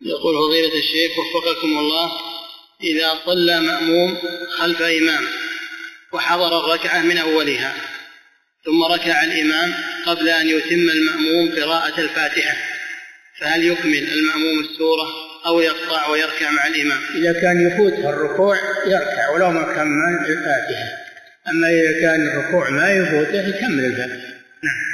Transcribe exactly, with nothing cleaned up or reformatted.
يقول فضيلة الشيخ وفقكم الله، إذا صلى مأموم خلف إمام وحضر الركعة من أولها ثم ركع الإمام قبل أن يتم المأموم قراءة الفاتحة، فهل يكمل المأموم السورة أو يقطع ويركع مع الإمام؟ إذا كان يفوت الركوع يركع ولو ما كمل الفاتحة، أما إذا كان الركوع ما يفوته يكمل الفاتحة. نعم.